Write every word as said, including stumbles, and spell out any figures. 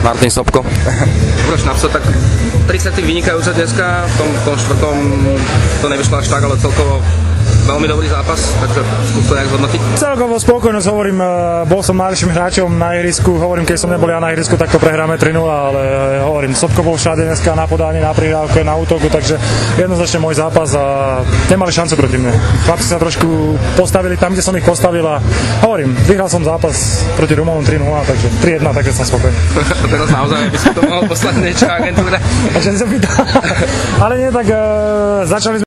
Martin Sobko. Budeš napsat, tak tri sety vynikajúce dneska, v tom, tom štvrtom to nevyšlo až tak, ale celkovo veľmi dobrý zápas, takže skús to nejak zhodnotiť. Celkovo spokojnosť, hovorím, bol som najlepším hráčom na ihrisku, hovorím, keď som nebol ja na ihrisku, tak to prehráme tri nula, ale hovorím, Sobko bol všade dneska na podání, na prihrávke, na útoku, takže jednoznačne môj zápas a nemali šancu proti mne. Chlapci sa trošku postavili tam, kde som ich postavil a hovorím, vyhral som zápas proti Rumovom tri nula, takže tri jedna, takže som spokojný. Teraz naozaj by som to mohol poslať niečo agentúre. Ale nie, tak uh, začali sme